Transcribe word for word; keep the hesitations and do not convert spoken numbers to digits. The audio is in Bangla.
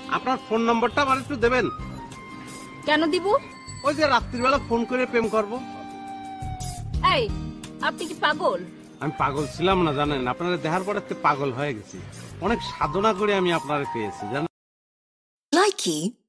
আপনার ফোন নম্বরটা আমার একটু দেবেন? কেন দিব? ওই যে রাত্রিবেলা ফোন করে প্রেম করব। এই, আপনি কি পাগল? আমি পাগল ছিলাম না জানেন, আপনারা দেখার পরে পাগল হয়ে গেছি। অনেক সাধনা করে আমি আপনারে পেয়েছি জানেন। Likey